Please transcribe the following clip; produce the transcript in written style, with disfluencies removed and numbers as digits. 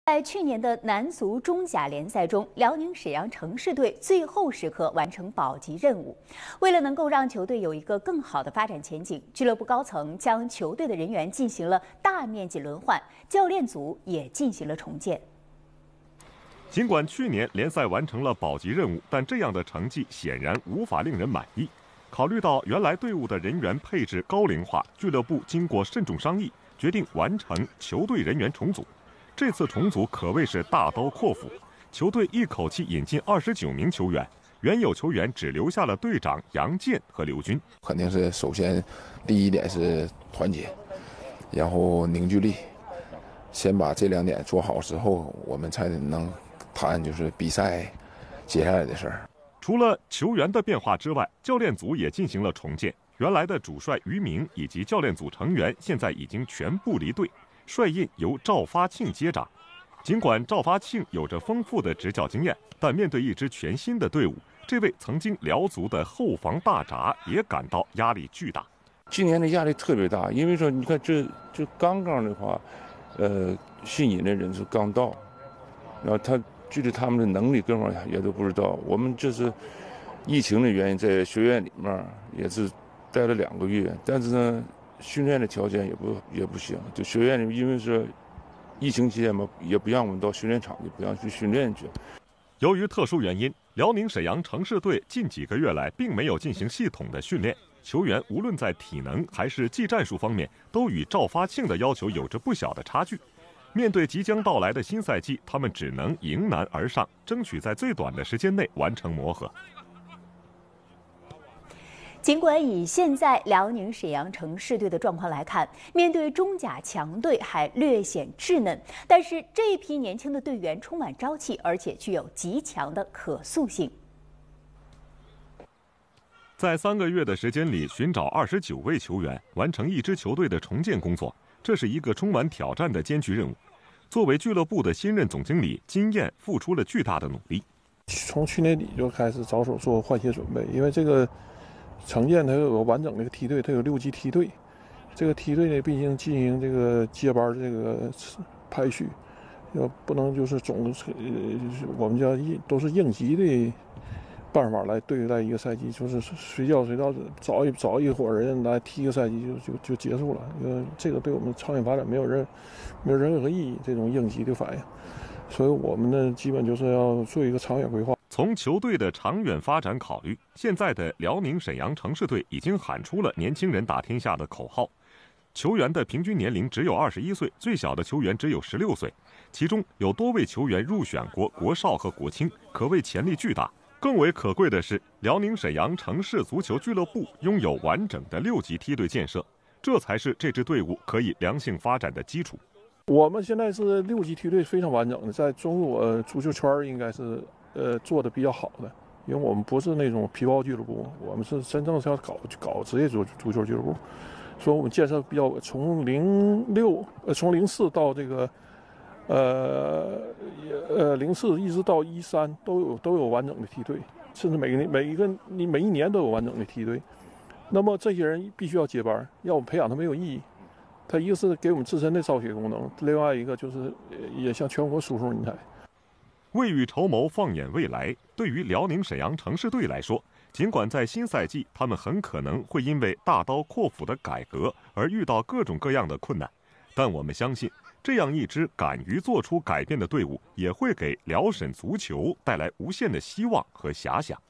在去年的男足中甲联赛中，辽宁沈阳城市队最后时刻完成保级任务。为了能够让球队有一个更好的发展前景，俱乐部高层将球队的人员进行了大面积轮换，教练组也进行了重建。 尽管去年联赛完成了保级任务，但这样的成绩显然无法令人满意。考虑到原来队伍的人员配置高龄化，俱乐部经过慎重商议，决定完成球队人员重组。这次重组可谓是大刀阔斧，球队一口气引进29名球员，原有球员只留下了队长杨健和刘军。 肯定是首先第一点是团结，然后凝聚力，先把这2点做好之后，我们才能谈就是比赛接下来的事儿。 除了球员的变化之外，教练组也进行了重建。原来的主帅于明以及教练组成员现在已经全部离队。帅印由赵发庆接掌，尽管赵发庆有着丰富的执教经验，但面对一支全新的队伍，这位曾经辽足的后防大闸也感到压力巨大。 今年的压力特别大，因为说你看这刚刚的话，新引的人是刚到，然后他具体他们的能力各方面也都不知道。我们这是疫情的原因，在学院里面也是待了2个月，但是呢。训练的条件也不行，就学院里因为是疫情期间嘛，也不让我们到训练场去，不让去训练去。 由于特殊原因，辽宁沈阳城市队近几个月来并没有进行系统的训练，球员无论在体能还是技战术方面，都与赵发庆的要求有着不小的差距。面对即将到来的新赛季，他们只能迎难而上，争取在最短的时间内完成磨合。 尽管以现在辽宁沈阳城市队的状况来看，面对中甲强队还略显稚嫩，但是这一批年轻的队员充满朝气，而且具有极强的可塑性。 在3个月的时间里，寻找29位球员，完成一支球队的重建工作，这是一个充满挑战的艰巨任务。作为俱乐部的新任总经理金燕付出了巨大的努力。 从去年底就开始着手做换血准备，因为这个城建它有个完整的一个梯队，它有6级梯队。这个梯队呢，毕竟进行这个接班这个排序，要不能就是我们叫都是应急的办法来对待一个赛季，就是随叫随到，找一伙人来踢个赛季就结束了。因为这个对我们长远发展没有任何意义，这种应急的反应。所以我们呢，基本就是要做一个长远规划。 从球队的长远发展考虑，现在的辽宁沈阳城市队已经喊出了年轻人打天下的口号。球员的平均年龄只有21岁，最小的球员只有16岁，其中有多位球员入选过国少和国青，可谓潜力巨大。更为可贵的是，辽宁沈阳城市足球俱乐部拥有完整的6级梯队建设，这才是这支队伍可以良性发展的基础。 我们现在是6级梯队非常完整的，在中国足球圈应该是做的比较好的，因为我们不是那种皮包俱乐部，我们是真正是要搞职业足球俱乐部，所以我们建设比较从04到这个04一直到13都有完整的梯队，甚至每一年都有完整的梯队。那么这些人必须要接班，要我们培养他没有意义。他一个是给我们自身的造血功能，另外一个就是也向全国输送人才。 未雨绸缪，放眼未来，对于辽宁沈阳城市队来说，尽管在新赛季他们很可能会因为大刀阔斧的改革而遇到各种各样的困难，但我们相信，这样一支敢于做出改变的队伍，也会给辽沈足球带来无限的希望和遐想。